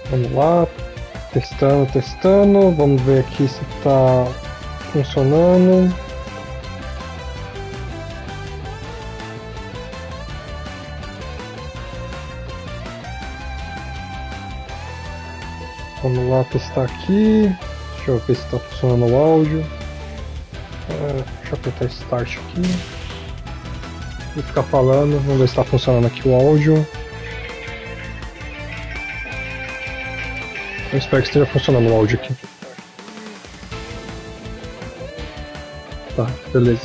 Vamos lá, testando, testando. Vamos ver aqui se tá funcionando. Vamos lá testar aqui. Deixa eu ver se tá funcionando o áudio. Deixa eu apertar Start aqui. Vou ficar falando, vamos ver se tá funcionando aqui o áudio. Eu espero que esteja funcionando o áudio aqui. Tá, beleza.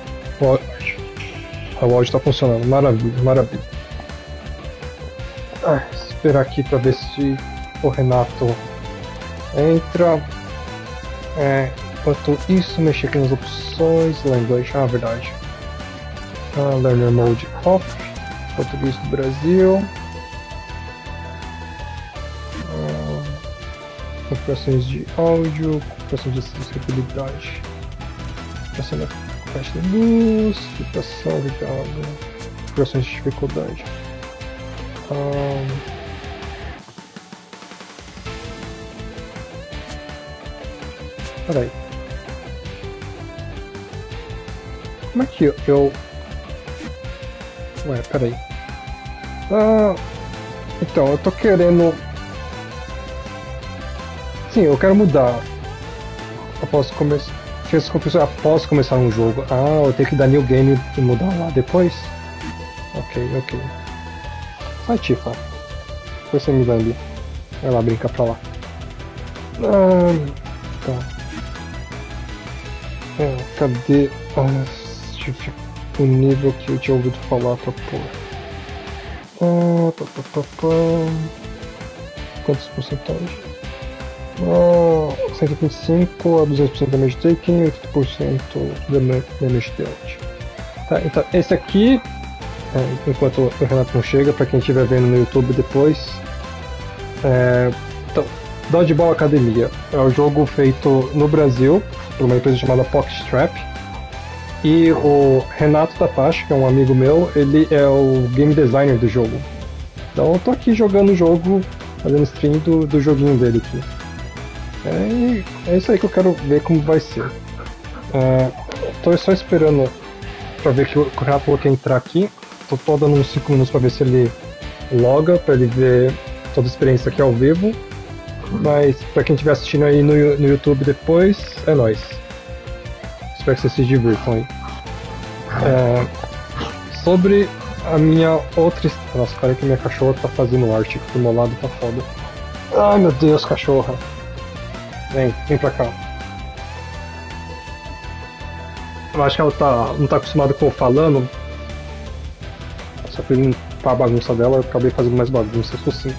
O áudio está funcionando, maravilha, maravilha. Esperar aqui para ver se o Renato entra. Enquanto isso, mexer aqui nas opções, language, verdade. Learner Mode Off, português do Brasil. Configurações de áudio, configurações de acessibilidade. Configuração da caixa de luz, vibração ligada, configurações de dificuldade. Peraí. Como é que eu... Ué, peraí. Então, eu tô querendo... Sim, eu quero mudar. Após começar... Fez configuração após começar um jogo. Eu tenho que dar new game e mudar lá depois? Ok. Sai, Tifa. Depois você me dá ali. Vai lá brincar pra lá. Tá. Cadê o nível que eu tinha ouvido falar pra pôr? Quantos porcentagem? 125 a 200% damage taken, 80% damage dealt. Tá, então esse aqui, enquanto o Renato não chega, pra quem estiver vendo no YouTube depois, então, Dodgeball Academia é um jogo feito no Brasil por uma empresa chamada Pocket Strap, e o Renato Tapache, que é um amigo meu, ele é o game designer do jogo. Então eu tô aqui jogando o jogo, fazendo stream do joguinho dele aqui. É isso aí que eu quero ver como vai ser. Tô só esperando pra ver que o Renato falou que ia entrar aqui. Tô dando uns 5 minutos pra ver se ele loga, pra ele ver toda a experiência aqui ao vivo. Mas pra quem estiver assistindo aí no YouTube depois, é nóis. Espero que vocês se divirtam aí. Sobre a minha outra... Nossa, cara, que minha cachorra tá fazendo arte aqui do meu lado, tá foda. Ai meu Deus, cachorra. Vem pra cá. Eu acho que ela não tá acostumada com eu falando. Só fui limpar a bagunça dela, eu acabei fazendo mais bagunça, isso sim.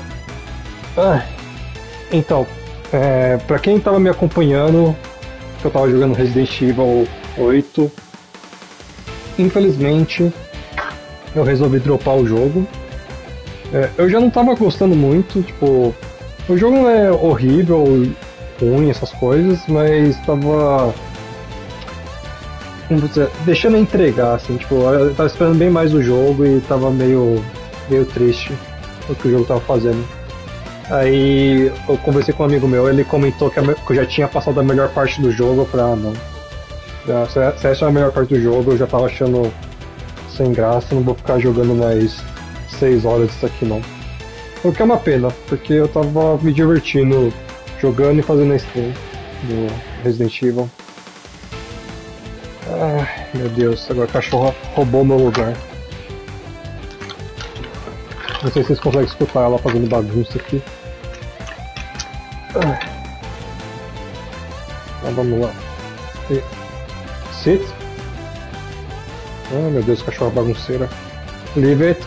Então, pra quem tava me acompanhando, que eu tava jogando Resident Evil 8, infelizmente eu resolvi dropar o jogo. Eu já não tava gostando muito, tipo, o jogo não é horrível, ruim, essas coisas, mas tava, como dizer, deixando eu entregar, assim, tipo, eu tava esperando bem mais do jogo e tava meio triste o que o jogo tava fazendo. Aí eu conversei com um amigo meu, ele comentou que eu já tinha passado a melhor parte do jogo. Eu falei, não. Se essa é a melhor parte do jogo, eu já tava achando sem graça, não vou ficar jogando mais 6 horas disso aqui não. O que é uma pena, porque eu tava me divertindo jogando e fazendo a stream do Resident Evil. Ai meu Deus, agora a cachorra roubou meu lugar. Não sei se vocês conseguem escutar ela fazendo bagunça aqui. Então vamos lá. Sit. Meu Deus, cachorra bagunceira. Leave it.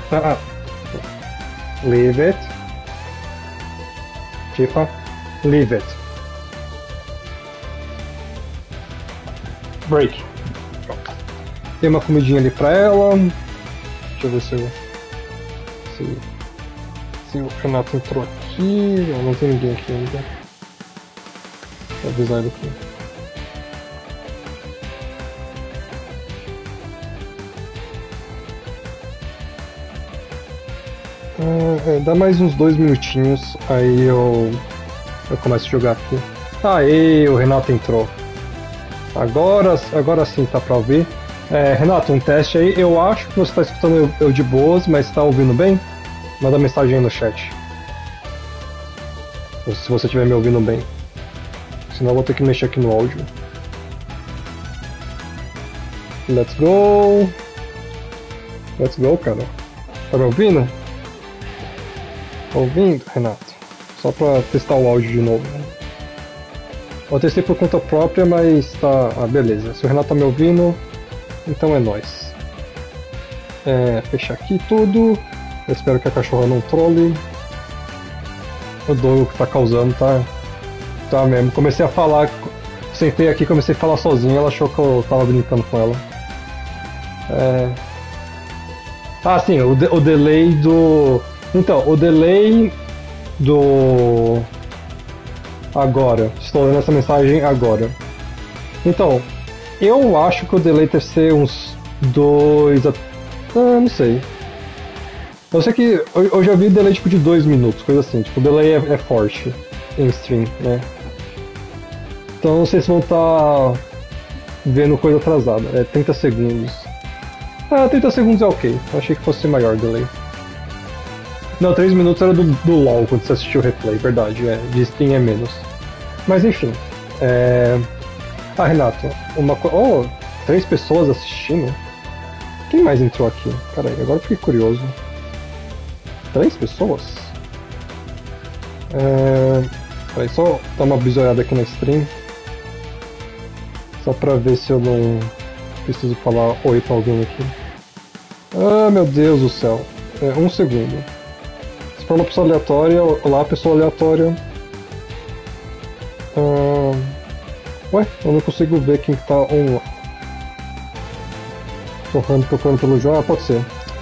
Leave it. Tifa. Leave it. Break. Tem uma comidinha ali pra ela. Deixa eu ver se o Renato entrou aqui. Não tem ninguém aqui ainda. Deixa eu avisar ele aqui. Dá mais uns 2 minutinhos, aí eu começo a jogar aqui. Aê, o Renato entrou. Agora sim tá pra ouvir. Renato, um teste aí. Eu acho que você tá escutando eu de boas, mas tá ouvindo bem? Manda mensagem aí no chat. Se você estiver me ouvindo bem. Senão eu vou ter que mexer aqui no áudio. Let's go! Let's go, cara. Tá me ouvindo? Tá ouvindo, Renato? Só pra testar o áudio de novo. Eu testei por conta própria, mas tá. Ah, beleza. Se o Renato tá me ouvindo, então é nóis. Fechar aqui tudo. Eu espero que a cachorra não trole. O dono que tá causando tá mesmo. Comecei a falar. Sentei aqui, comecei a falar sozinho. Ela achou que eu tava brincando com ela. Ah, sim, o delay do. Então, o delay do. Agora. Estou lendo essa mensagem agora. Então, eu acho que o delay deve ser uns 2 a. Ah, não sei. Eu sei que eu já vi delay tipo de 2 minutos, coisa assim. Tipo, o delay é forte em stream, né? Então não sei se vão estar vendo coisa atrasada. 30 segundos. 30 segundos é ok. Eu achei que fosse maior o delay. Não, 3 minutos era do LoL quando você assistiu o replay, verdade. De stream é menos. Mas enfim. Renato, uma coisa. Oh, 3 pessoas assistindo? Quem mais entrou aqui? Pera aí, agora eu fiquei curioso. 3 pessoas? Peraí, só dar uma bisoiada aqui na stream. Só pra ver se eu não preciso falar oi pra alguém aqui. Ah, meu Deus do céu. 1 segundo. Se for uma pessoa aleatória, olá pessoa aleatória. Ué, eu não consigo ver quem tá online. Tô procurando pelo jogo. Pode ser.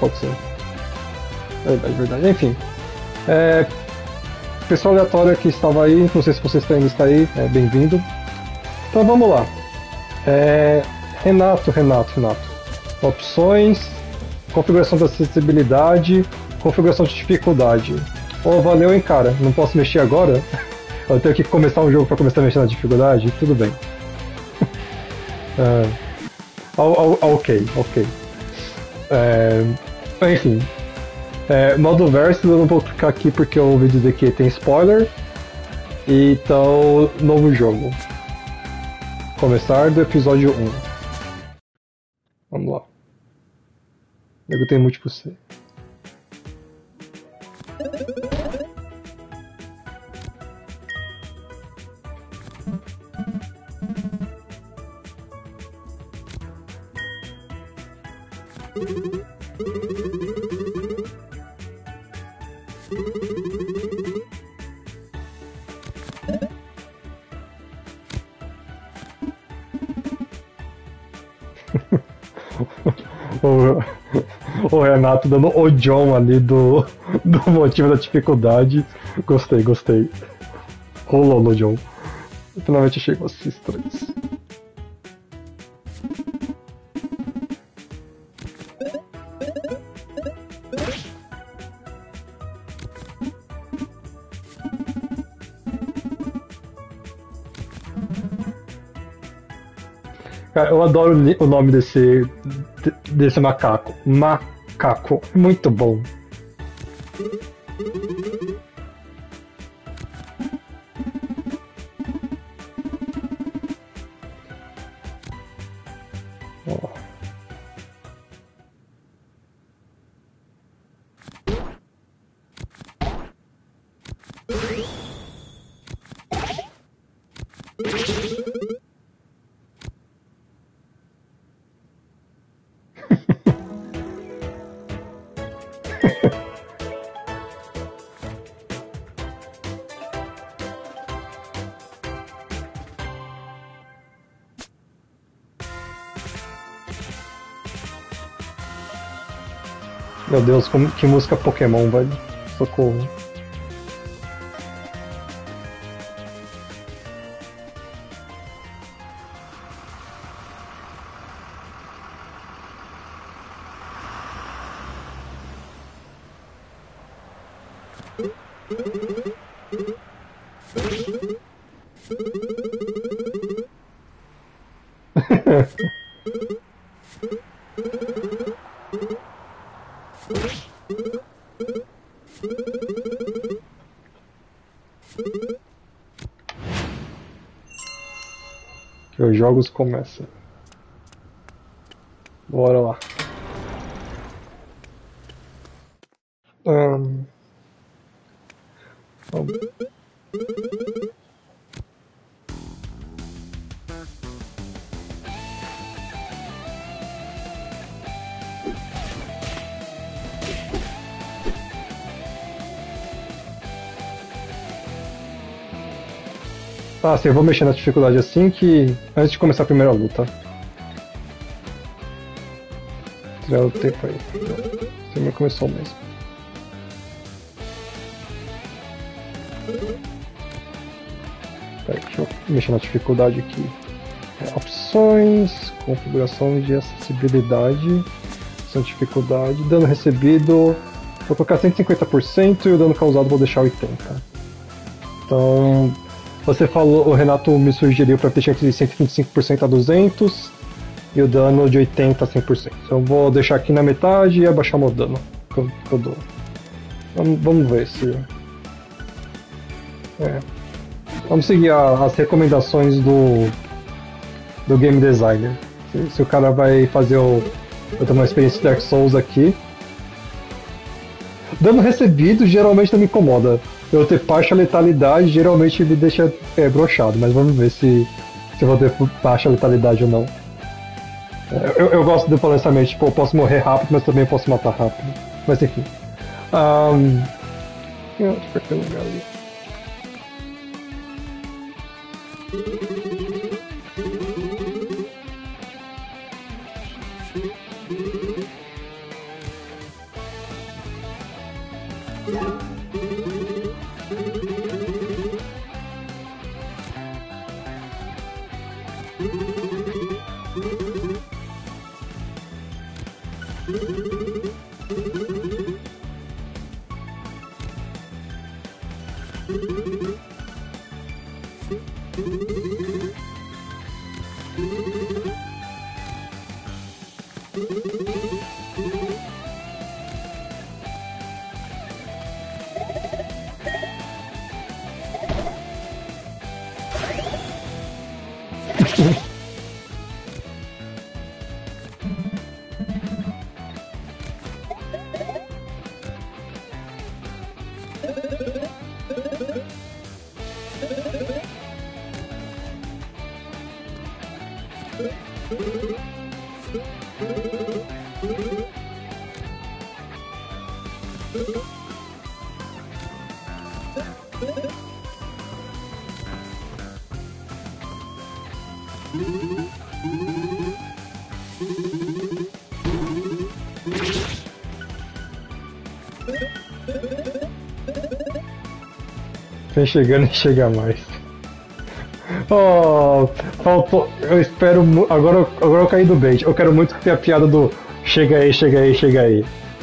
Verdade. Enfim. Pessoal aleatório que estava aí, não sei se você ainda está aí, bem-vindo. Então vamos lá. Renato. Opções, configuração da acessibilidade, configuração de dificuldade. Valeu, hein, cara. Não posso mexer agora? Eu tenho que começar um jogo para começar a mexer na dificuldade? Tudo bem. Ok. Enfim. Modo versus eu não vou clicar aqui porque eu ouvi dizer que tem spoiler. Então, novo jogo. Começar do episódio 1. Vamos lá. Eu tenho múltiplo C. O Renato dando o John ali do motivo da dificuldade. Gostei. Rolou no John. Finalmente achei vocês 3. Cara, eu adoro o nome desse macaco. Macaco. Muito bom. Ó. Meu Deus, que música Pokémon, velho. Socorro. Que os jogos começam. Bora lá. Ahn, vamos. Ah, sim, eu vou mexer na dificuldade assim que. Antes de começar a primeira luta. Tirar o tempo aí. Você me começou mesmo. Peraí, deixa eu mexer na dificuldade aqui. Opções, configuração de acessibilidade, opção de dificuldade, dano recebido. Vou colocar 150% e o dano causado vou deixar 80%. Então, você falou, o Renato me sugeriu para deixar de 125% a 200% e o dano de 80% a 100%. Então, eu vou deixar aqui na metade e abaixar o meu dano que eu dou. Vamos ver se. É. Vamos seguir as recomendações do game designer. Se o cara vai fazer o. Eu tenho uma experiência de Dark Souls aqui. Dano recebido geralmente não me incomoda. Eu ter baixa letalidade geralmente me deixa broxado, mas vamos ver se eu vou ter baixa letalidade ou não. Eu gosto do balanceamento, tipo, eu posso morrer rápido, mas também posso matar rápido. Mas enfim. Deixa eu ver lugar ali. Vem chegando e chega mais. Oh, faltou. Eu espero. Agora eu caí do bait. Eu quero muito ter a piada do chega aí, chega aí, chega aí.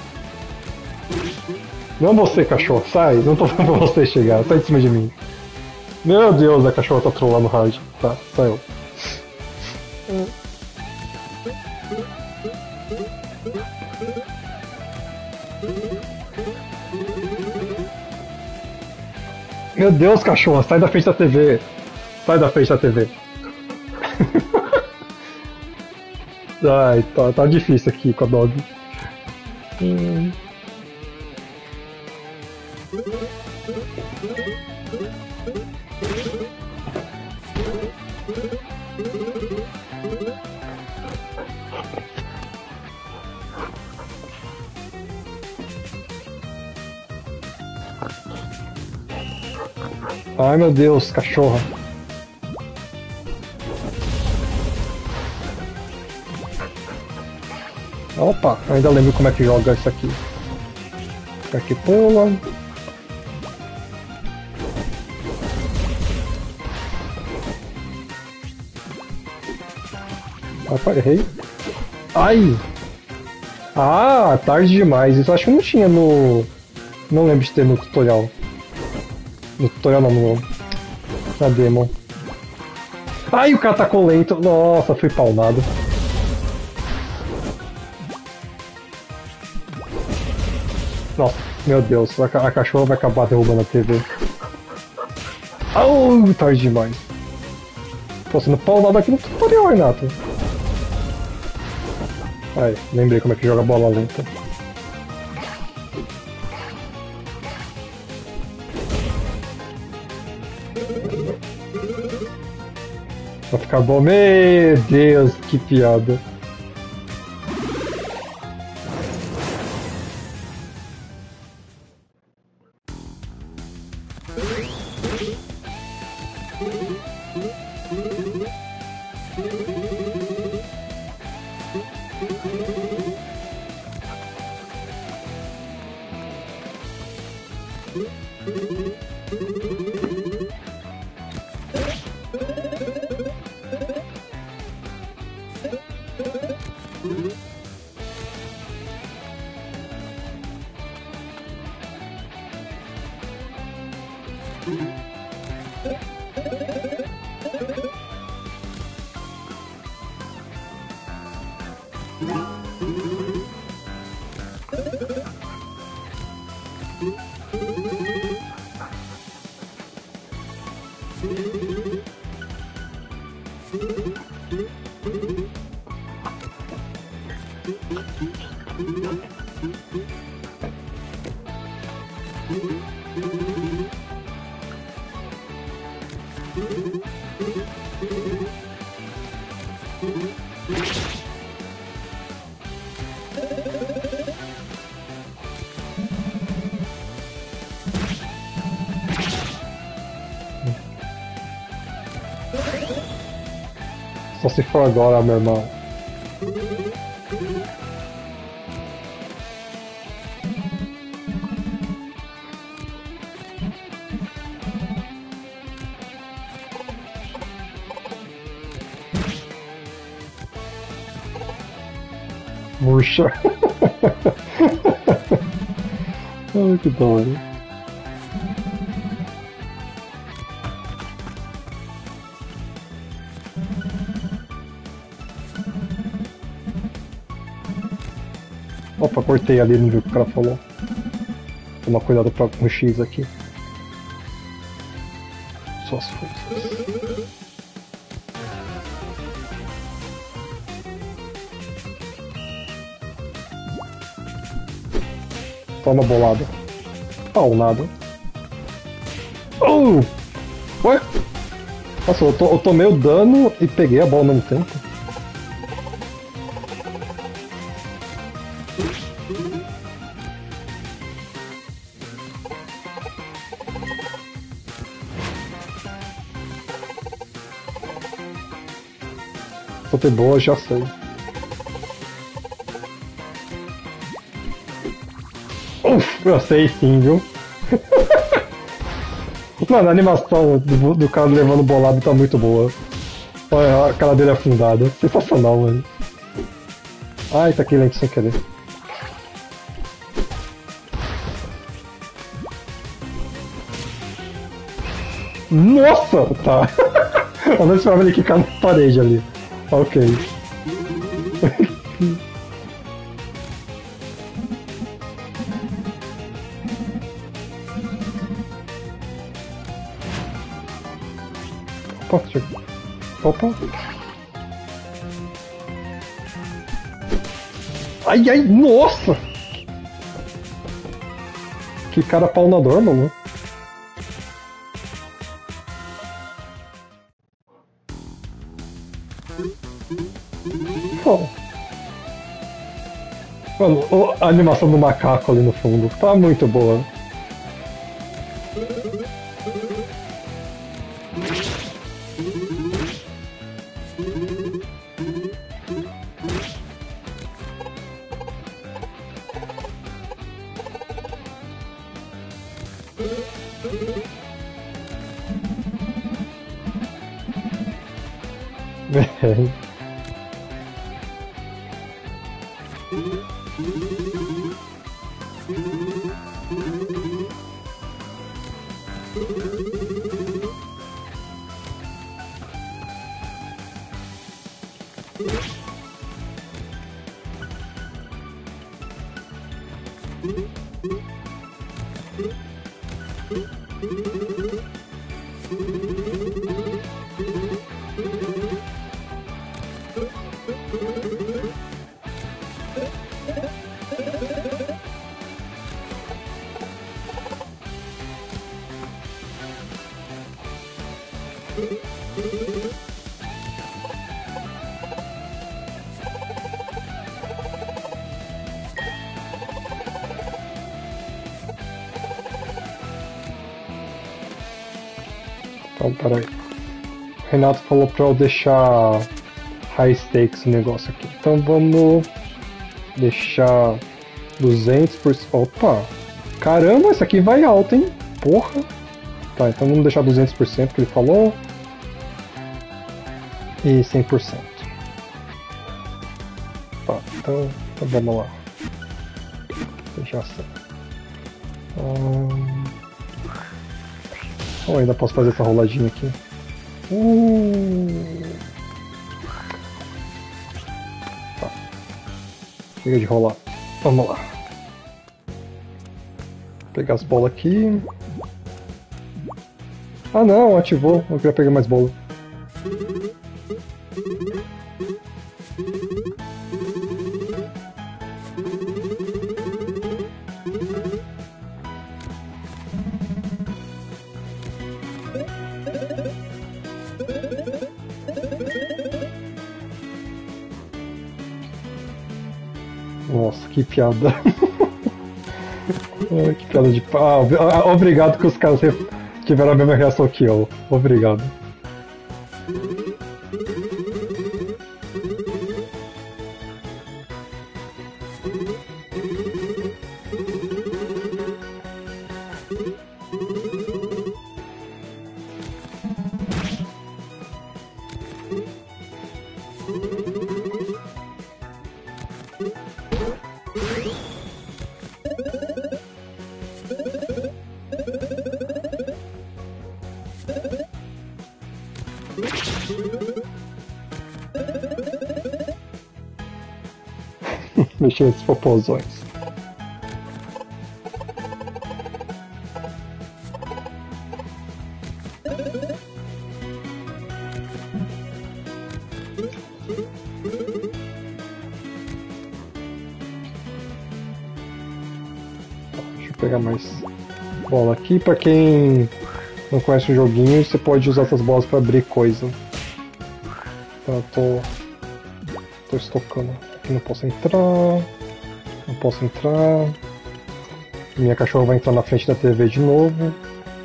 Não você, cachorro, sai. Não tô falando pra você chegar. Sai de cima de mim. Meu Deus, a cachorra tá trollando hard. Tá, saiu. Meu Deus, cachorro, sai da frente da TV. Sai da frente da TV. Ai, tá difícil aqui com a dog. Ai meu Deus, cachorra. Opa, ainda lembro como é que joga isso aqui. Aqui pula. Opa, errei. Ai! Ah, tarde demais. Isso acho que não tinha no Não lembro de ter no tutorial. No tutorial não, na demo. Ai, o cara tacou lento. Nossa, fui paunado. Nossa, meu Deus, a cachorra vai acabar derrubando a TV. Au, tarde demais. Tô sendo paunado aqui no tutorial, Renato. Ai, lembrei como é que joga bola lenta. Vai ficar bom. Meu Deus, que piada. Só se for agora, meu irmão. Murcha. Ai, que da hora. Opa, cortei ali, não viu o que o cara falou. Toma cuidado com o X aqui. Suas forças. Toma bolada. Oh, nada. Oh! Ué? Nossa, eu tomei o dano e peguei a bola ao mesmo tempo. Vou ter boa, já sei. Eu sei sim, viu? Mano, a animação do cara levando bolado tá muito boa. Olha a cara dele afundada. Sensacional, mano. Ai, tá aqui lento sem querer. Nossa! Tá. Eu não esperava ele quicar na parede ali. Ok. Opa, chega. Opa. Ai, ai, nossa! Que cara paunador, mano. Oh. Mano, a animação do macaco ali no fundo tá muito boa. Então, peraí. O Renato falou pra eu deixar high stakes o negócio aqui. Então vamos deixar 200%. Opa! Caramba, esse aqui vai alto, hein? Porra! Tá, então vamos deixar 200% que ele falou. E 100%. Tá, então vamos lá. Deixar assim. Oh, ainda posso fazer essa roladinha aqui. Tá. Chega de rolar. Vamos lá. Vou pegar as bolas aqui. Ah não, ativou. Eu queria pegar mais bola. Nossa, que piada. Que piada de pau. Obrigado que os caras tiveram a mesma reação que eu. Obrigado. Mexer esses popozões. Deixa eu pegar mais bola aqui. Pra quem não conhece o joguinho, você pode usar essas bolas pra abrir coisa. Então eu tô estocando. Aqui não posso entrar. Não posso entrar. Minha cachorra vai entrar na frente da TV de novo.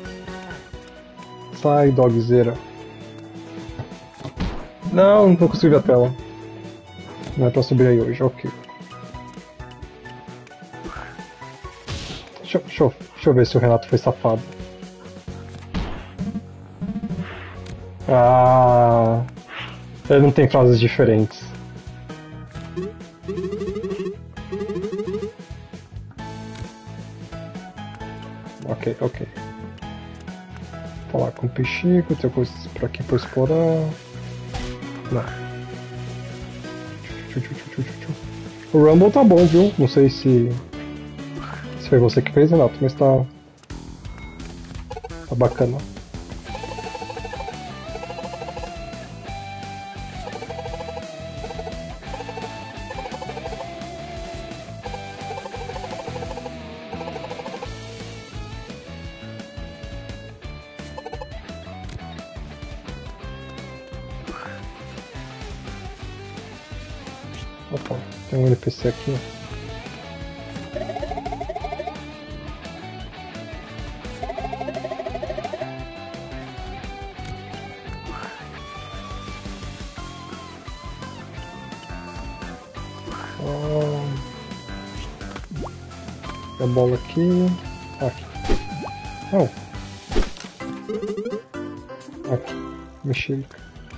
Sai, dogzeira. Não consegui ver a tela. Não é pra subir aí hoje, ok. Deixa eu ver se o Renato foi safado. Ah, ele não tem frases diferentes. Ok. Falar com o Pichico, tem coisas por aqui pra explorar. Não. O Rumble tá bom, viu? Não sei se foi você que fez, Renato, mas tá bacana. Opa, tem um NPC aqui. A bola aqui. Aqui. Não. Aqui. Mexerica.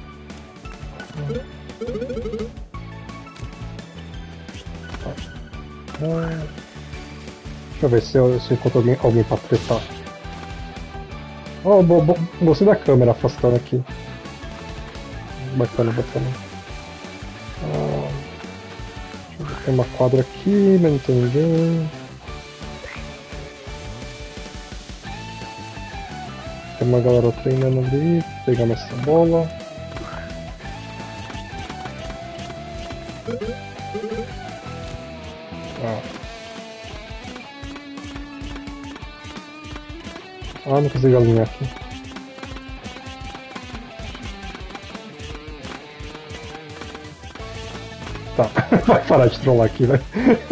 Deixa eu ver se eu encontro alguém pra tretar. Oh, gostei da câmera afastando aqui. Bacana. Deixa eu ver, tem uma quadra aqui, mas não tem ninguém. Tem uma galera treinando ali, pegando essa bola. Não consigo alinhar aqui. Tá, vai parar de trollar aqui, vai.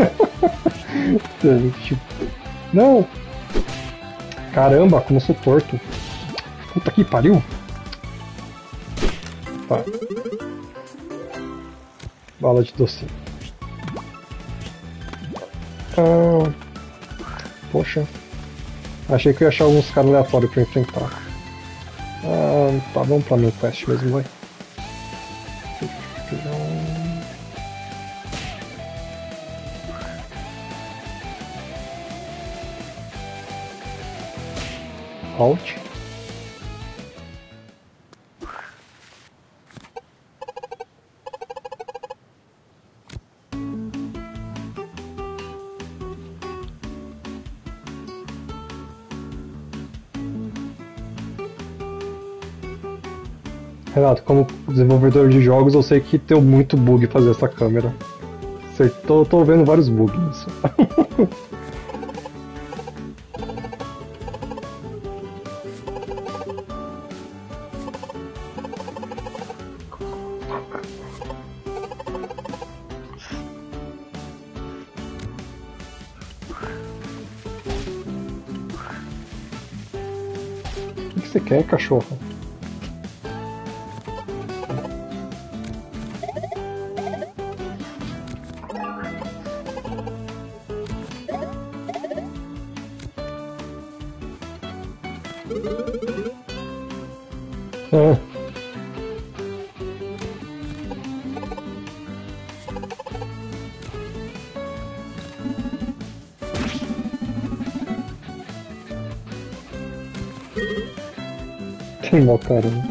Não! Caramba, como eu sou torto. Puta que pariu! Tá. Bala de docinho. Poxa. Achei que eu ia achar alguns caras aleatórios pra enfrentar. Tá, vamos pra meu quest mesmo, vai. Alt. Renato, como desenvolvedor de jogos, eu sei que deu muito bug fazer essa câmera. Tô vendo vários bugs nisso. O que você quer, cachorro? Tem mó caramba.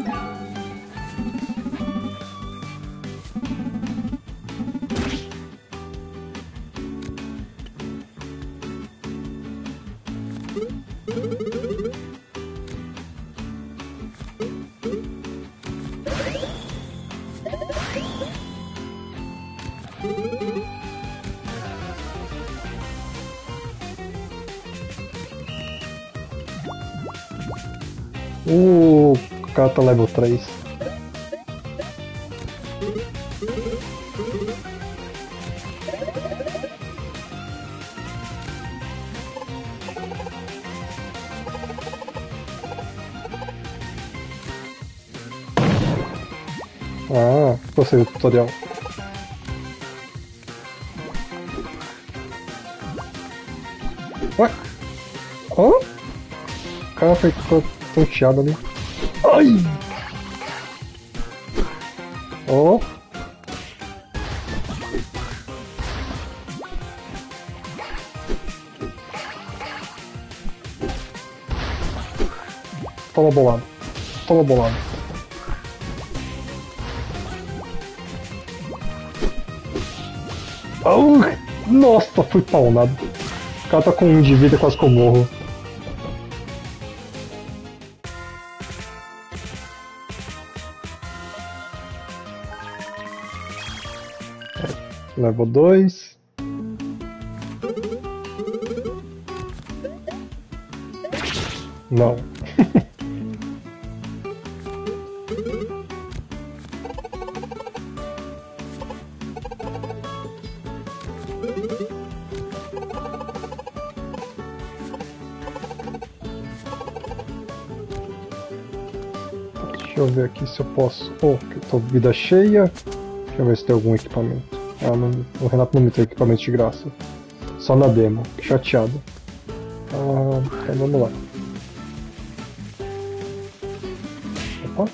O cara tá level 3. Gostei do tutorial. Ué? Hã? O cara foi tonteado ali. Ai! Oh! Toma bolado. Toma bolado. Oh, nossa, fui paunado. O cara tá com 1 de vida, quase que eu morro. Level 2. Não. Deixa eu ver aqui se eu posso... Oh, que eu tô com vida cheia. Deixa eu ver se tem algum equipamento. Não, o Renato não me tem equipamento de graça. Só na demo. Que chateado. Então vamos lá. Opa.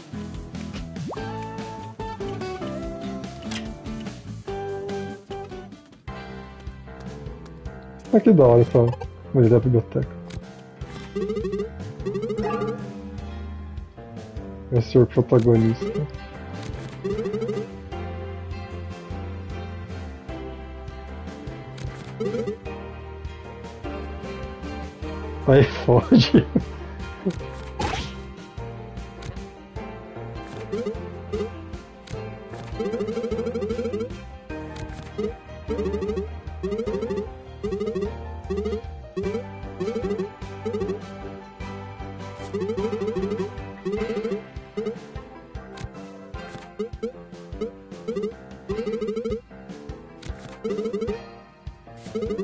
Que da hora essa mulher da biblioteca. Esse é o protagonista. Aí fode.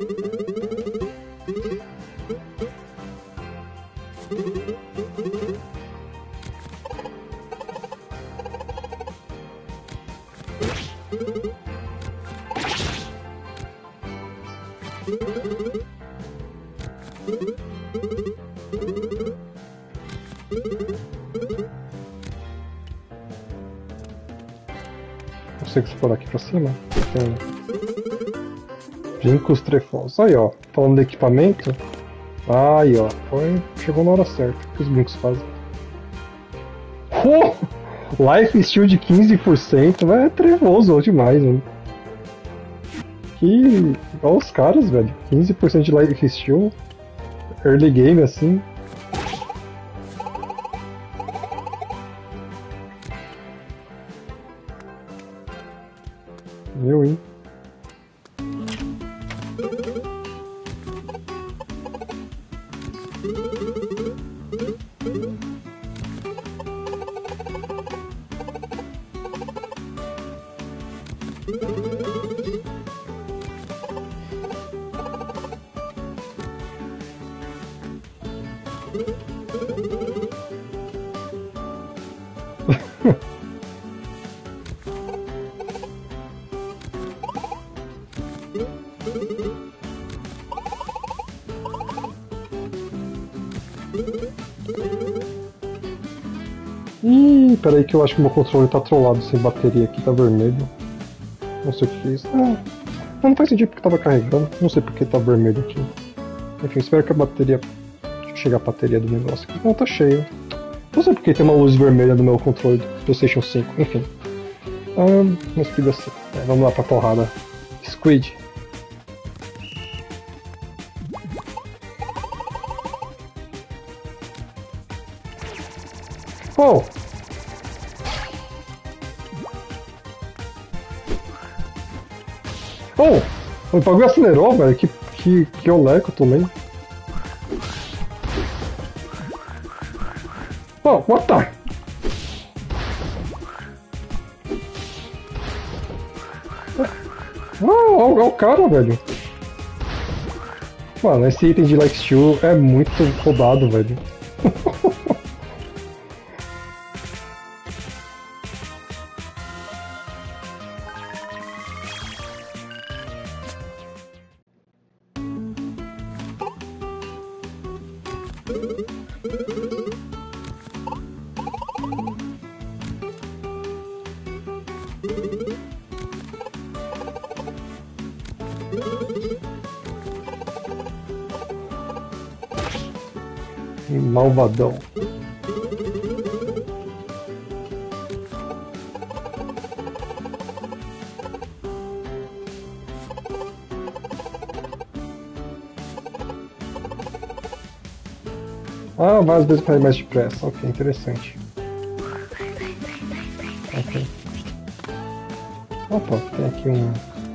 Consigo explorar aqui pra cima? Tem brincos trefosos. Aí, ó. Falando de equipamento. Aí, ó. Chegou na hora certa. O que os brincos fazem? Oh! Life Steal de 15%. É trevoso demais, mano. Que... Olha os caras, velho. 15% de Life Steal. Early game, assim. Eu, hein? Ih, peraí que eu acho que meu controle tá trollado sem bateria aqui, tá vermelho. Não sei o que fiz. Não faz sentido porque tava carregando. Não sei porque tá vermelho aqui. Enfim, espero que a bateria... chegue a bateria do negócio aqui. Não, tá cheio. Não sei porque tem uma luz vermelha no meu controle do PlayStation 5. Enfim. Mas podia ser. Vamos lá pra porrada. Squid. Oh! Oh! O bagulho acelerou, velho. Que olé que eu tomei. Oh, what the? Olha o cara, velho. Mano, esse item de Life Steal é muito rodado, velho. Malvadão. Várias vezes para ir mais depressa. Ok, interessante. Ok. Opa, tem aqui um...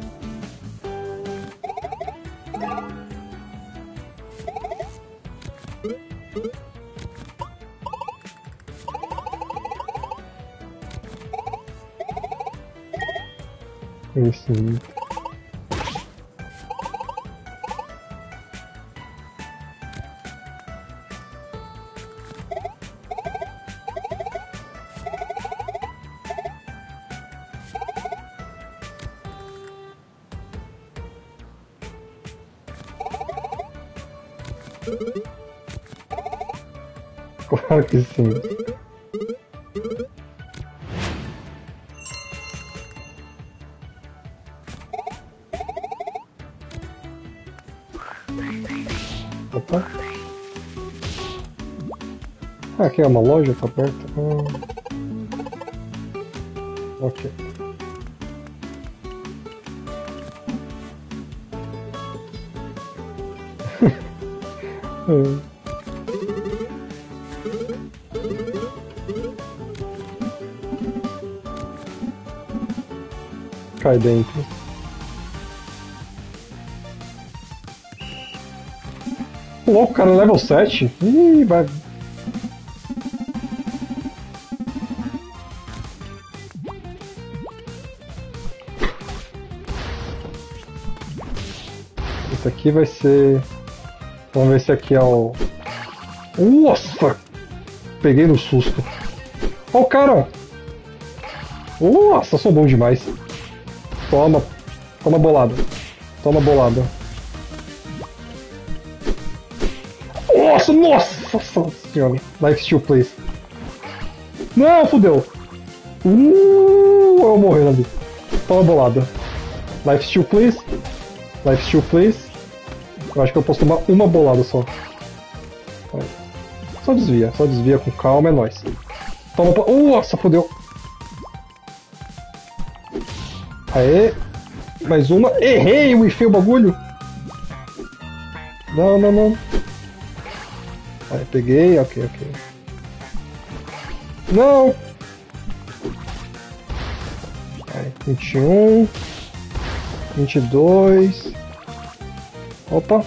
Conhecimento. Claro que sim. Opa. Aqui é uma loja, tá perto. Ok. Cai dentro. Louco, cara, level 7? Ih, vai. Esse aqui aqui vai ser... Vamos ver se aqui é o... Nossa! Peguei no susto. Ó o cara! Nossa, sou bom demais. Toma. Toma bolada. Toma bolada. Nossa, nossa senhora. Life steal, please. Não, fudeu. Eu morrendo ali. Toma bolada. Life steal, please. Life steal, please. Eu acho que eu posso tomar uma bolada só. Só desvia com calma, é nóis. Toma, nossa, fodeu. Aê, mais uma. Errei, eu enfiei o bagulho. Não, não, não. Aí, peguei, ok. Não. Aí, 21. 22. Opa.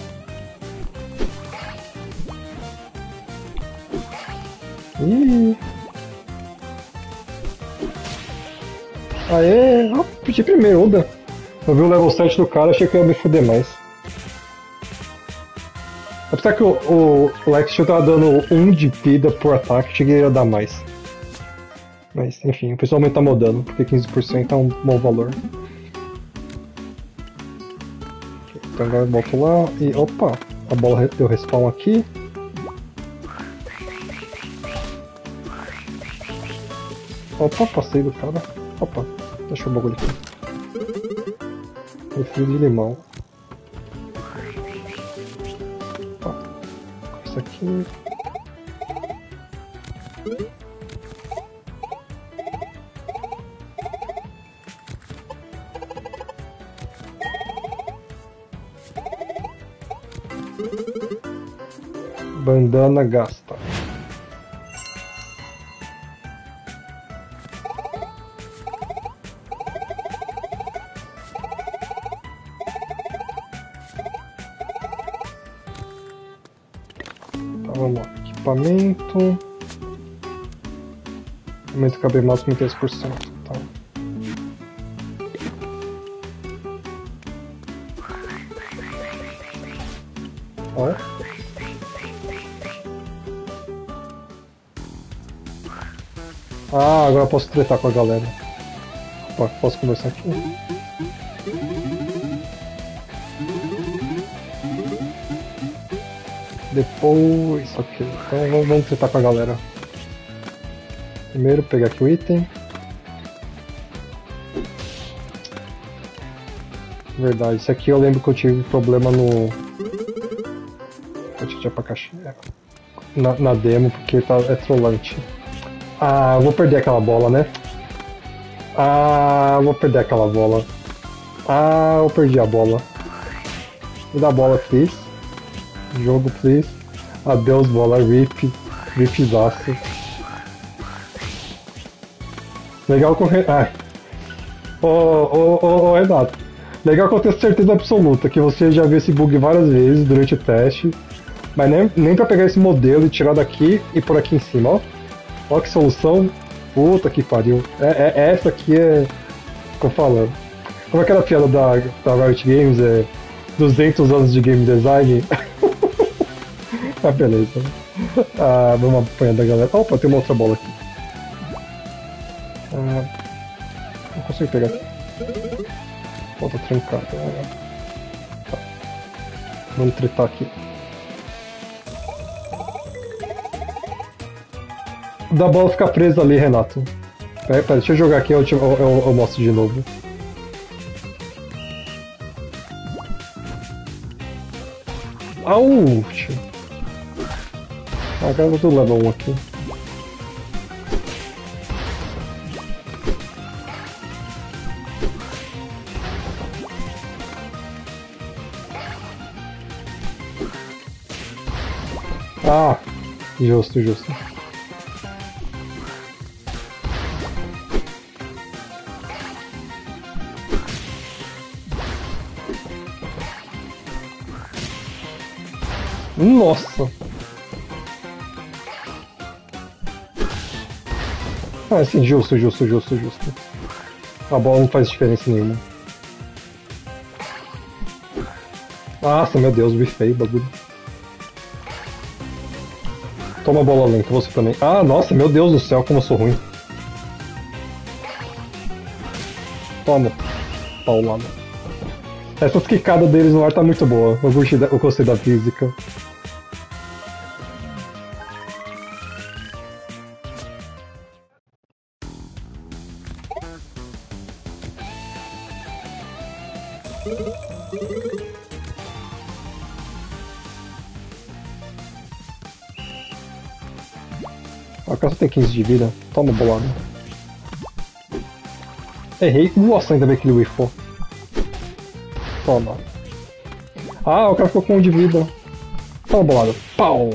Ih. Aê, pedi primeiro, Oda. Eu vi o level 7 do cara, achei que eu ia me fuder mais. Apesar que o Lex tava dando 1 de vida por ataque, cheguei a dar mais. Mas, enfim, o pessoal tá modando, porque 15% é um bom valor. Então agora eu volto lá e, opa, a bola deu respawn aqui. Opa, passei do cara. Opa, deixa o bagulho aqui. Refri de limão. Opa, isso aqui. Bandana gasta. Tá, vamos lá. Equipamento. Aumento de cabelo máximo 3%. Tá. Ó. Ah, agora eu posso tretar com a galera. Opa, posso conversar aqui? Depois, ok. Então vamos tretar com a galera. Primeiro pegar aqui o item. Verdade, esse aqui eu lembro que eu tive problema no... Pode tirar pra caixa. Na demo, porque é trollante. Ah, eu vou perder aquela bola, né? Ah, eu vou perder aquela bola. Ah, eu perdi a bola. Me dá a bola, please. Jogo, please. Adeus, bola. RIP. RIPzaço. Legal com... Ai. Ô, Renato. Legal que eu tenho certeza absoluta que você já viu esse bug várias vezes durante o teste. Mas nem pra pegar esse modelo e tirar daqui e pôr aqui em cima, ó. Ó que solução. Puta que pariu. Essa aqui é... Tô falando. Como aquela piada da Riot Games, 200 anos de game design. Ah, beleza. Ah, vamos apanhar da galera. Opa, tem uma outra bola aqui. Não consigo pegar aqui. Volta trancada. Tá. Vamos tretar aqui. Da bola ficar presa ali, Renato. Pera, deixa eu jogar aqui, eu mostro de novo. Ouch! Agora eu vou level 1 aqui. Ah! Justo, justo. Nossa! Ah, sim, justo. A bola não faz diferença nenhuma. Nossa, meu Deus, bifei o bagulho. Toma bola lenta, você também. Ah, nossa, meu Deus do céu, como eu sou ruim. Toma, paulada. Essas quicadas deles no ar tá muito boa. Eu gostei da física. A casa tem 15 de vida. Toma bolada. Errei. Nossa, ainda bem que ele whiffou. Toma. Ah, o cara ficou com 1 de vida. Toma bolada. Pau!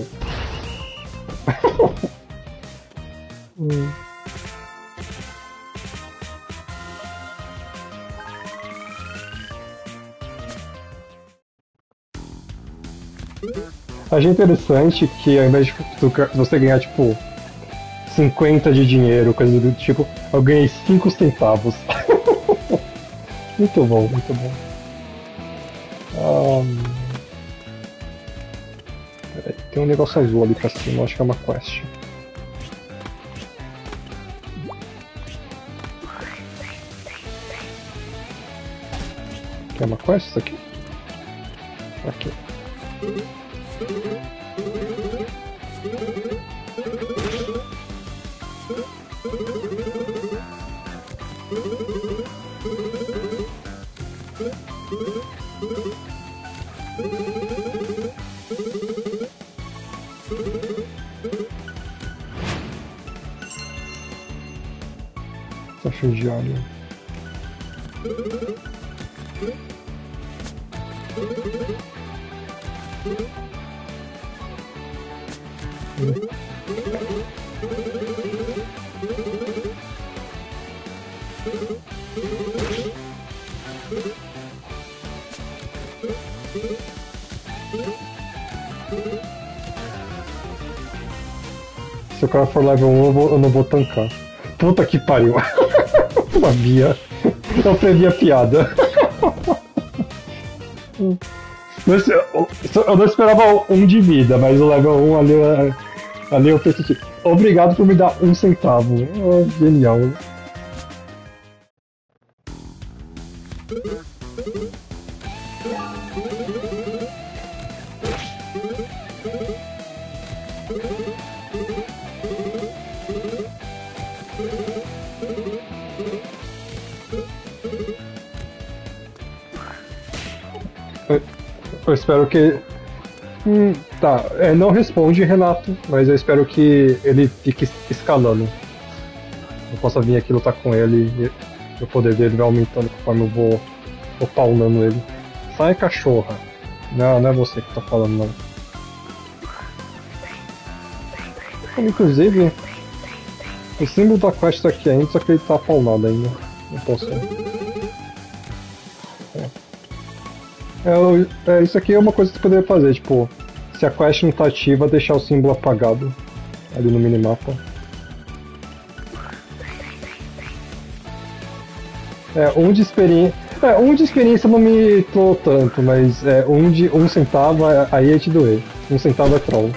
Hum. Achei interessante que ao invés de você ganhar, tipo, 50 de dinheiro, coisa do tipo, eu ganhei 5 centavos. Muito bom, muito bom. Peraí, tem um negócio azul ali pra cima, acho que é uma quest. Que é uma quest isso aqui? Aqui. Taxa diária. Se o cara for level 1, eu não vou tancar. Puta que pariu. Eu sabia. Eu previ a piada. Mas eu não esperava 1 de vida, mas o level 1 ali eu pensei assim, obrigado por me dar 1 centavo. Oh, genial. Eu espero que. Tá, não responde, Renato, mas eu espero que ele fique escalando. Eu possa vir aqui lutar com ele e o poder dele vai aumentando conforme eu vou paunando ele. Sai, cachorra! Não, não é você que tá falando, não. Inclusive, o símbolo da quest tá aqui ainda, só que ele tá paunado ainda. Não posso. Isso aqui é uma coisa que você poderia fazer, tipo, se a quest não tá ativa, deixar o símbolo apagado ali no minimapa. Um de experiência. Um de experiência não me trollou tanto, mas um de 1 centavo aí é te doer. 1 centavo é troll.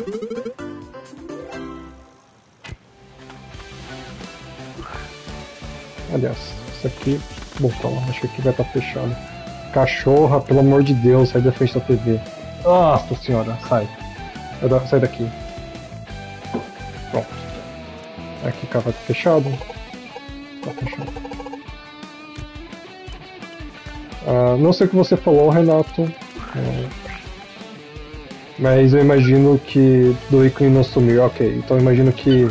Aliás, isso aqui. Bom, tá lá, acho que aqui vai estar fechado. Cachorra, pelo amor de Deus, sai da frente da TV. Nossa senhora, sai. Sai daqui. Pronto. Aqui cá vai estar fechado. Tá fechado. Não sei o que você falou, Renato. Mas eu imagino que do ícone não sumiu. Ok, então eu imagino que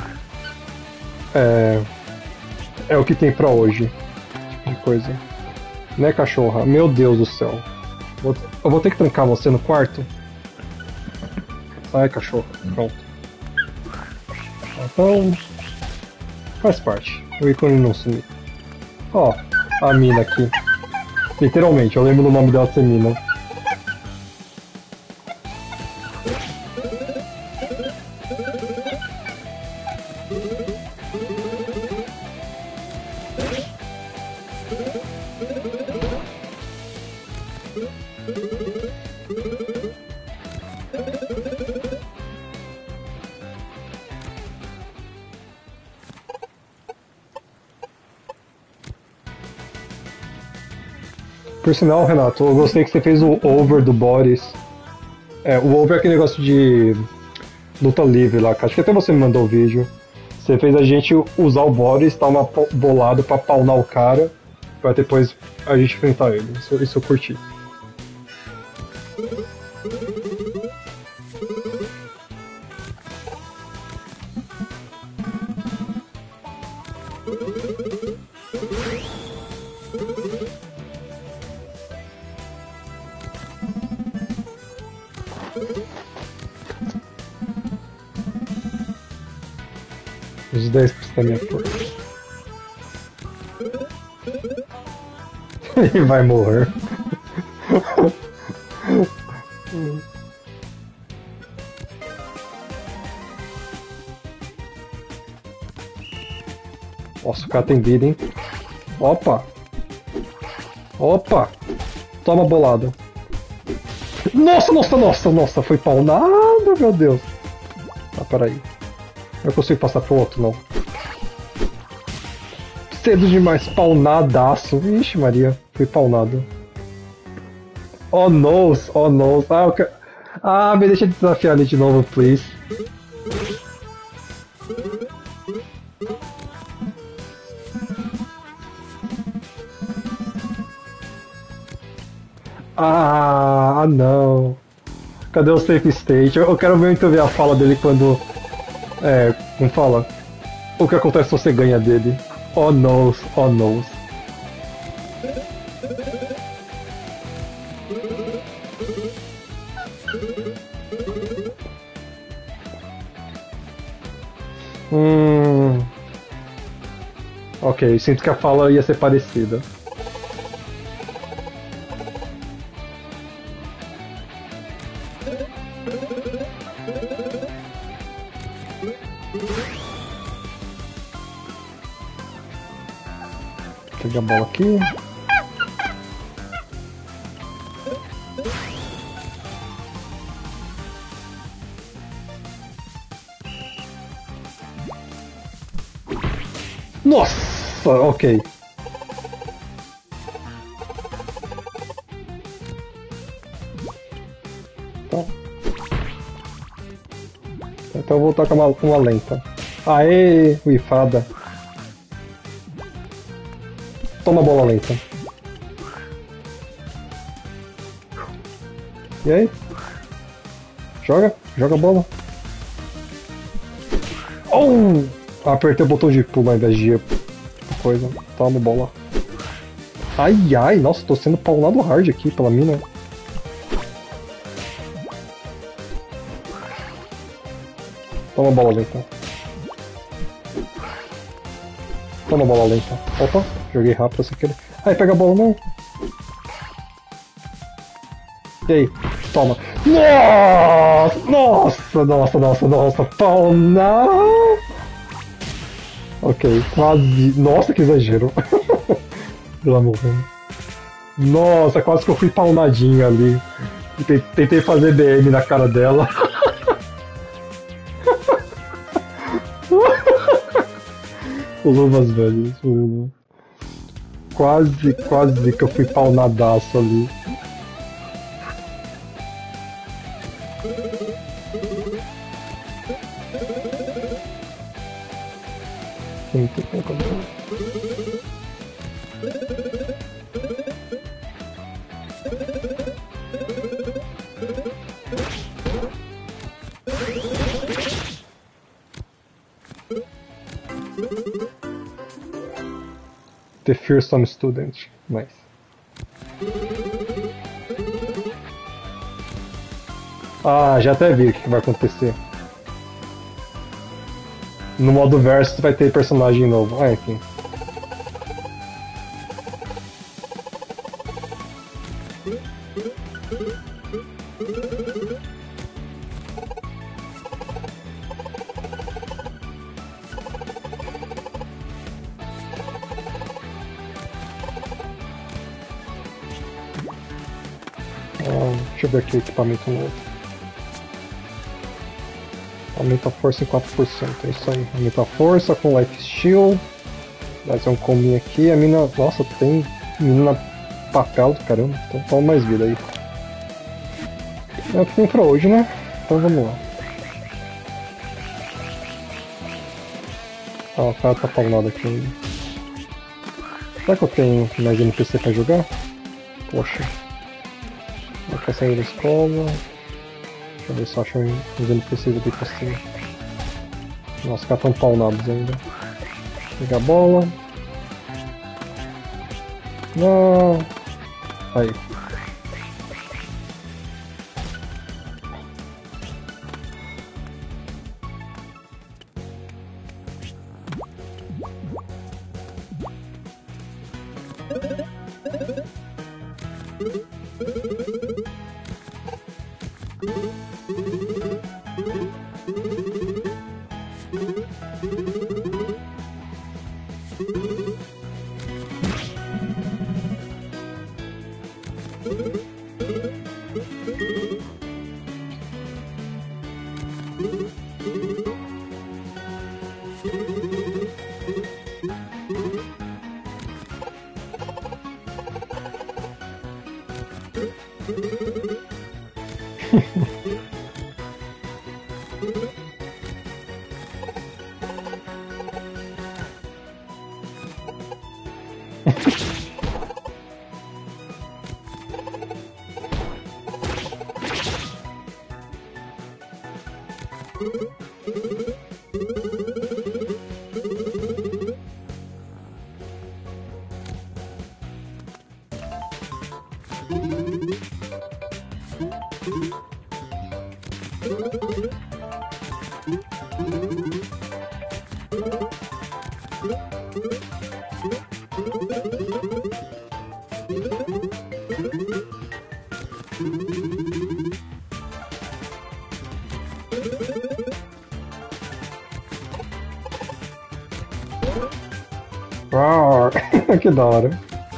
é o que tem pra hoje. Tipo de coisa. Né, cachorra? Meu Deus do céu. Eu vou ter que trancar você no quarto? Sai, cachorro. Pronto. Então. Faz parte. O ícone não sumiu. Ó, a mina aqui. Literalmente, eu lembro do nome dela ser mina. Por sinal, Renato, eu gostei que você fez o over do Boris. É, o over é aquele negócio de luta livre lá, cara. Acho que até você me mandou o vídeo. Você fez a gente usar o Boris, tá uma bolado pra paunar o cara, pra depois a gente enfrentar ele. Isso eu curti. Os 10% da minha força. Ele vai morrer. Nossa, o cara tem vida, hein? Opa! Opa! Toma bolada. Nossa, nossa, nossa, nossa! Foi paunado, meu Deus! Ah, peraí. Eu consigo passar pro outro, não. Cedo demais, paunadaço. Ixi, Maria, fui paunado. Oh, noes, oh, noes. Ah, me deixa desafiar ali de novo, please. Ah, não. Cadê o safe state? Eu quero muito ver a fala dele quando... como fala? O que acontece se você ganha dele? Oh, noes, oh, noes. Ok, sinto que a fala ia ser parecida. Pegar a bola aqui. Nossa, ok. Então eu vou voltar com uma lenta. Aê, uifada. Toma a bola lenta. E aí? Joga a bola. Oh! Apertei o botão de pulo ao invés de coisa. Toma a bola. Ai, ai, nossa, tô sendo paulado hard aqui pela mina. Toma a bola lenta. Toma a bola lenta. Opa, joguei rápido sem querer. Aí, pega a bola, não. E aí? Toma. Nossa, pau, não. Ok, quase. Nossa, que exagero. Pelo amor de Deus. Nossa, quase que eu fui paunadinho ali. Tentei fazer BM na cara dela. Os luvas velhos. Quase que eu fui paunadaço ali. The Fearsome Student, nice. Ah, já até vi o que vai acontecer. No modo versus vai ter personagem novo. Ah, enfim. Deixa eu ver aqui o equipamento novo. Aumenta a força em 4%, é isso aí. Aumenta a força com Life Steal. Vai ser um combinho aqui. A mina. Nossa, tem menina papel do caramba. Então toma mais vida aí. É o que tem pra hoje, né? Então vamos lá. Ah, o cara tá paulado aqui ainda. Será que eu tenho mais NPC pra jogar? Poxa. Vou ficar saindo da escola. Deixa eu ver se eu acho uns NPCs aqui pra cima. Nossa, os caras tão paunados ainda. Pegar a bola. Não. Aí. Ah, que da hora.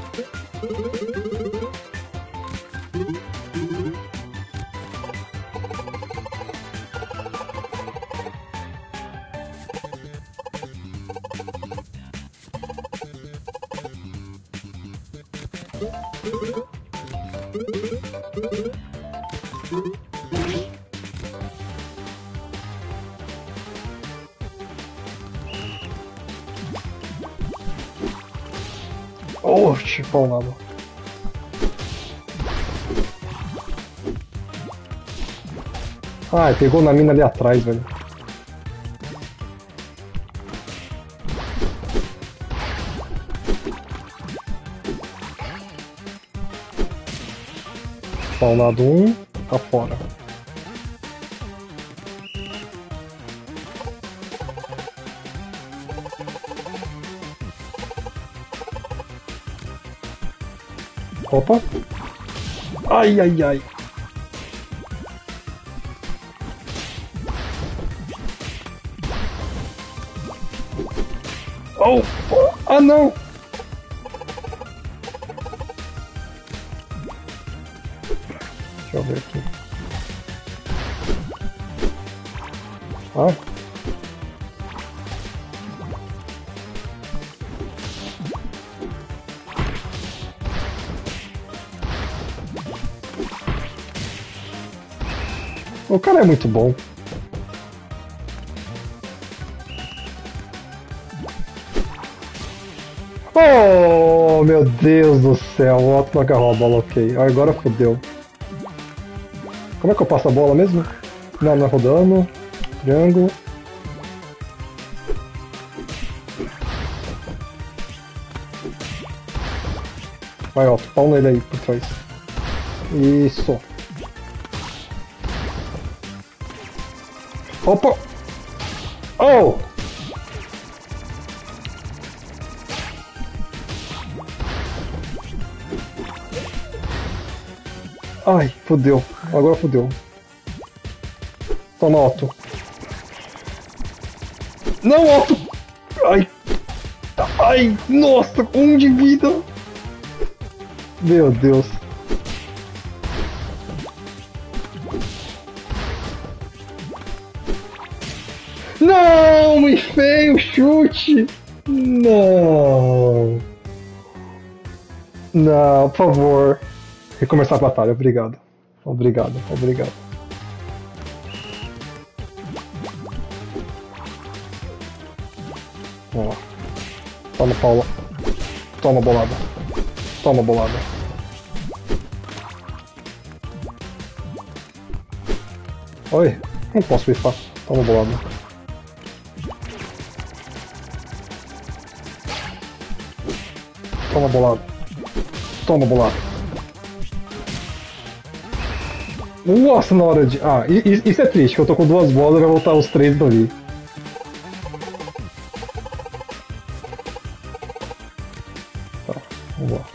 Oxe, paulado. Ai, pegou na mina ali atrás, velho. Paulado um, tá fora. Opa! Ai, ai, ai! Oh! Ah, não! Deixa eu ver aqui. Ah! O cara é muito bom. Oh, meu Deus do céu. O Otto não agarrou a bola, ok. Agora fodeu. Como é que eu passo a bola mesmo? Não, não é rodando. Triângulo. Vai, Otto. Pau nele aí por trás. Isso. Opa! Oh! Ai, fodeu. Agora fodeu. Toma, Otto. Não, Otto! Ai! Ai, nossa, um de vida! Meu Deus. Não, me feio o chute! Não! Não, por favor. Recomeçar a batalha, obrigado. Obrigado, obrigado. Vamos lá. Toma, Paula. Toma, bolada. Toma, bolada. Oi, não posso piscar. Toma, bolada. Toma, bolada. Toma, bolada. Nossa, na hora de... Ah, isso é triste, que eu tô com duas bolas e vai voltar os três dali. Tá, vamos lá.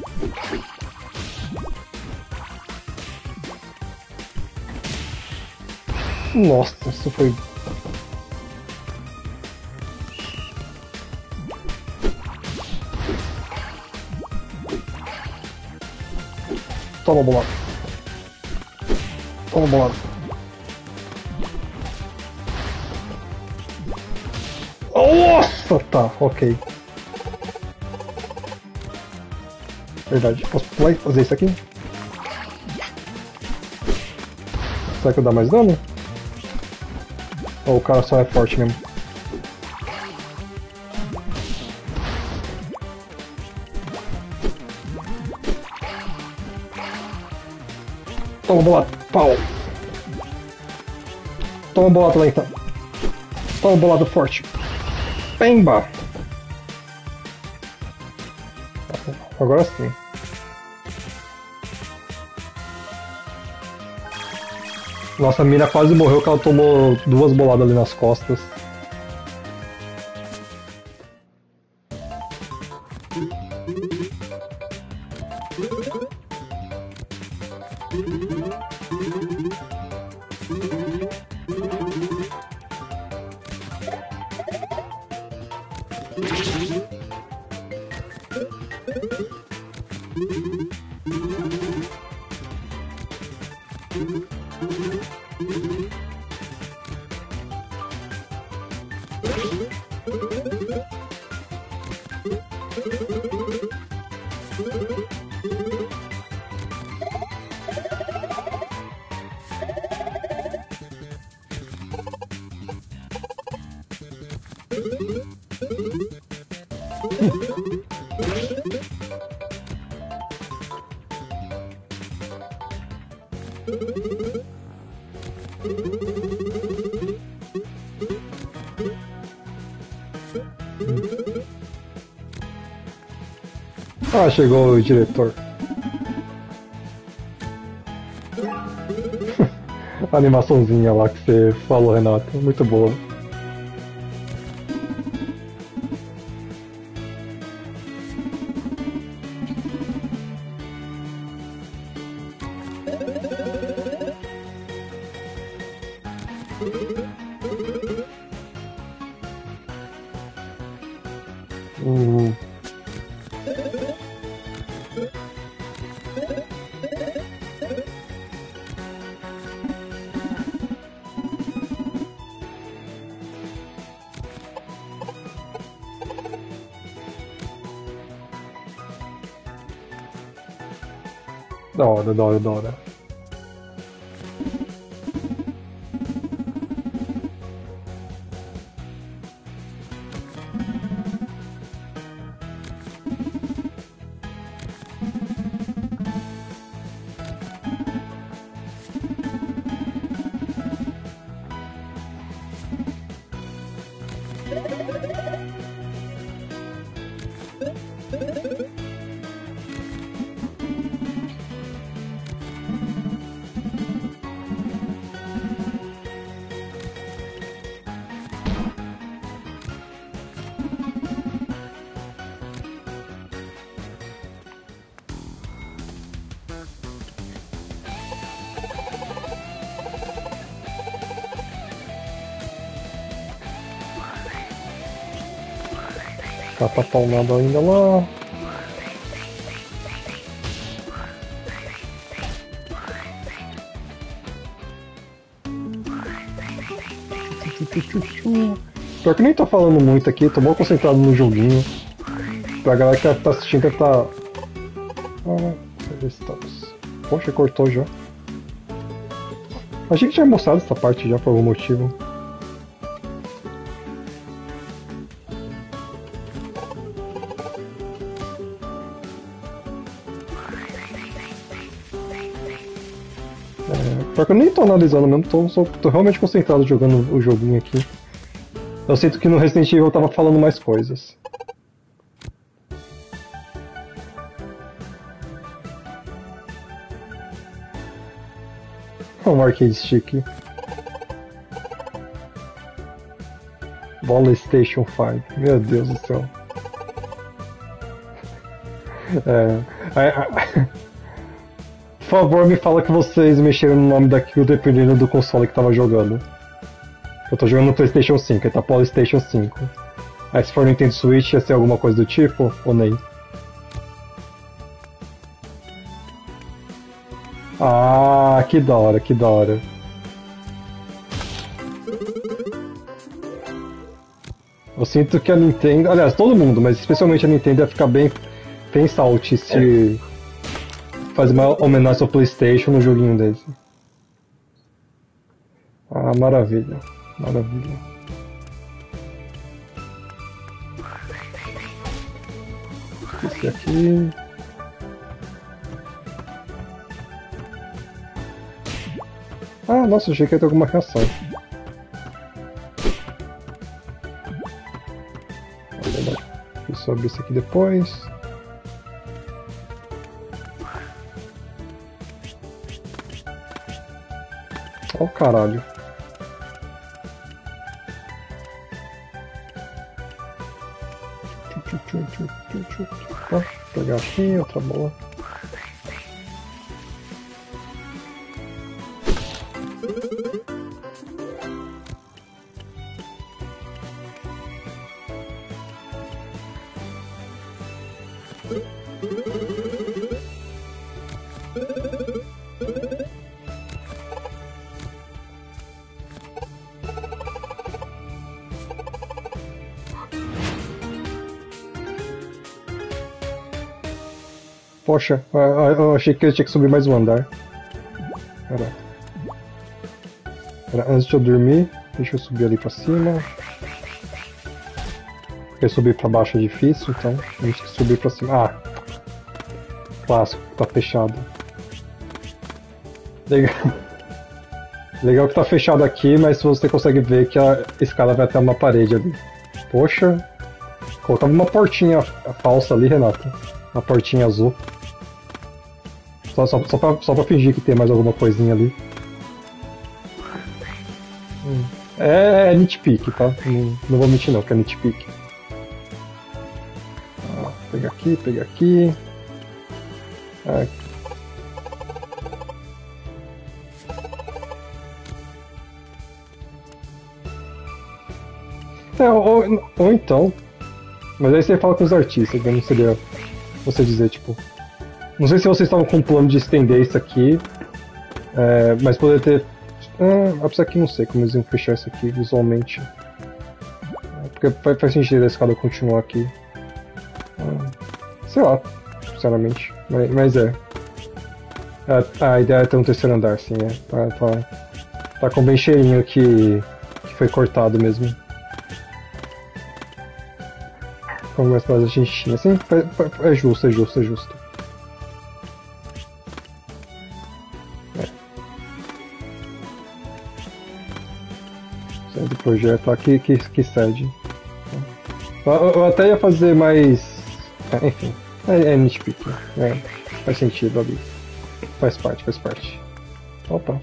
Nossa, isso foi... Toma, bolada. Toma, bolada. Nossa, tá, ok. Verdade, posso pular e fazer isso aqui? Será que eu dá mais dano? Ou o cara só é forte mesmo? Toma, bolada. Pau. Toma, bolada lenta. Toma, bolada forte. Pemba. Agora sim. Nossa, a mina quase morreu que ela tomou duas boladas ali nas costas. Ah, chegou o diretor. A animaçãozinha lá que você falou, Renato. Muito boa. Hum. Da hora, da hora, da hora. Tá paunado ainda lá. Pior que nem tô falando muito aqui, tô mal concentrado no joguinho. Pra galera que tá assistindo deve tá Ah, estamos. Poxa, cortou já. Achei que tinha mostrado essa parte já por algum motivo. Pior que eu nem tô analisando mesmo, tô realmente concentrado jogando o joguinho aqui. Eu sinto que no Resident Evil eu tava falando mais coisas. Um arcade stick. Bola Station 5. Meu Deus do céu. Por favor, me fala que vocês mexeram no nome daquilo dependendo do console que tava jogando. Eu tô jogando no PlayStation 5, aí tá PlayStation 5. Aí se for Nintendo Switch ia ser alguma coisa do tipo, ou nem? Ah, que da hora, que da hora. Eu sinto que a Nintendo, aliás, todo mundo, mas especialmente a Nintendo ia ficar bem salty se fazer uma homenagem ao PlayStation no joguinho desse. Ah, maravilha, maravilha. Esse aqui. Ah, nossa, achei que ia ter alguma reação. Vou só abrir isso aqui depois. Ó o caralho. Ó, pegar aqui, outra bola. Poxa, eu achei que eu tinha que subir mais um andar. Pera, antes de eu dormir, deixa eu subir ali pra cima. Porque subir pra baixo é difícil, então a gente tem que subir pra cima. Ah! Clássico, tá fechado. Legal. Legal que tá fechado aqui, mas você consegue ver que a escada vai até uma parede ali. Poxa! Colocava uma portinha falsa ali, Renata. Uma portinha azul. Só pra fingir que tem mais alguma coisinha ali. É nitpick, tá? Não vou mentir não, que é nitpick. Pegar aqui, pegar aqui. Ou então. Mas aí você fala com os artistas, né? Não seria você dizer, tipo. Não sei se vocês estavam com o plano de estender isso aqui, mas poderia ter. Apesar que não sei como eles iam fechar isso aqui visualmente. Porque faz sentido a escada continuar aqui. Sei lá, sinceramente. Mas é. A ideia é ter um terceiro andar, sim, Tá com bem cheirinho que foi cortado mesmo. Como mais a gente tinha, assim, é justo, é justo, é justo. Do projeto aqui que cede. Eu até ia fazer mais. Enfim, é nitpick. Faz sentido ali. Faz parte, faz parte. Opa.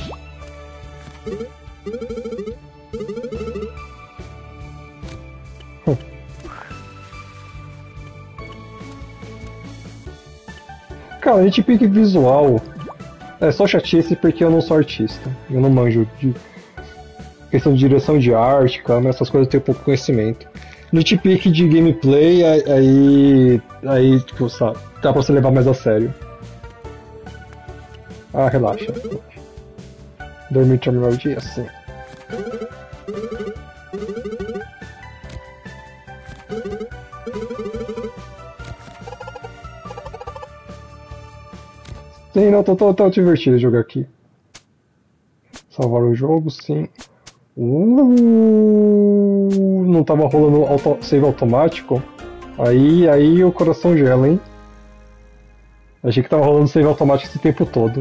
Cara, nitpick visual é só chatice porque eu não sou artista. Eu não manjo de questão de direção de arte, câmera, essas coisas eu tenho pouco conhecimento. Nitpick de gameplay, aí, tipo, sabe, dá pra você levar mais a sério. Ah, relaxa. Dormir terminar o dia, sim. Sim, não, tô divertido jogar aqui. Salvar o jogo, sim. Não tava rolando save automático. Aí o coração gela, hein? Achei que tava rolando save automático esse tempo todo.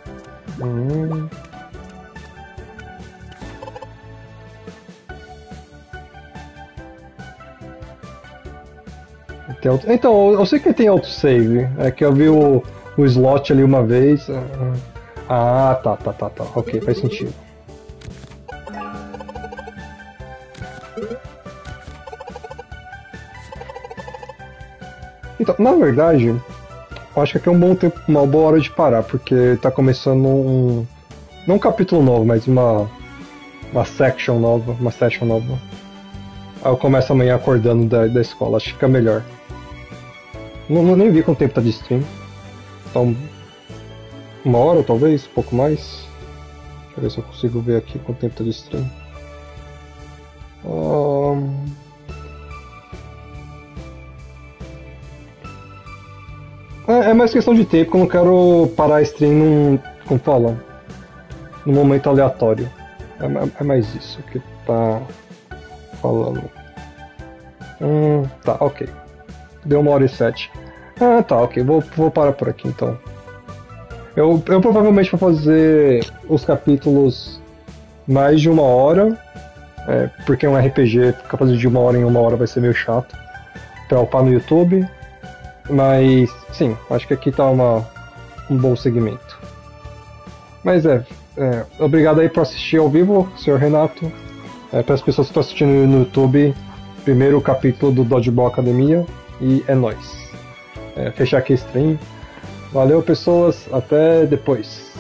Então, eu sei que tem autosave. É que eu vi o slot ali uma vez. Tá. Ok, faz sentido. Então, na verdade, eu acho que aqui é um bom tempo, uma boa hora de parar, porque tá começando não um capítulo novo, mas uma section nova. Aí eu começo amanhã acordando da escola, acho que fica melhor. Nem vi quanto tempo tá de stream. Então, 1 hora talvez, um pouco mais. Deixa eu ver se eu consigo ver aqui quanto tempo tá de stream. É mais questão de tempo, porque eu não quero parar a stream como fala, num momento aleatório. É mais isso que tá falando. Tá, ok. Deu 1h07. Tá, ok. Vou parar por aqui então. Eu provavelmente vou fazer os capítulos mais de 1 hora. Porque um RPG ficar fazendo de 1 hora em 1 hora vai ser meio chato. Pra upar no YouTube. Mas, sim, acho que aqui tá um bom segmento. Mas obrigado aí por assistir ao vivo, Sr. Renato. Para as pessoas que estão assistindo no YouTube, primeiro capítulo do Dodgeball Academia. E é nóis. Fechar aqui a stream. Valeu, pessoas. Até depois.